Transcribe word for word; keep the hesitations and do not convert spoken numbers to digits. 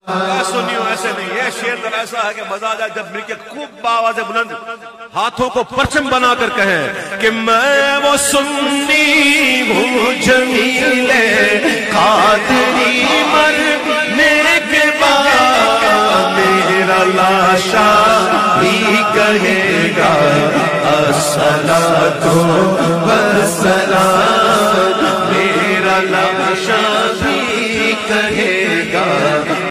सुनियो ऐसे नहीं, ये शेर तो ऐसा है कि मजा आ जाए जब मिलके खूब आवाज़ बुलंद हाथों को परचम बनाकर कहे कि मैं वो सुन्नी हूँ जमीले कादरी मरने के बाद मेरा लाशा भी कहेगा अस्सलातु वस्सलाम, मेरा लाशा भी कहेगा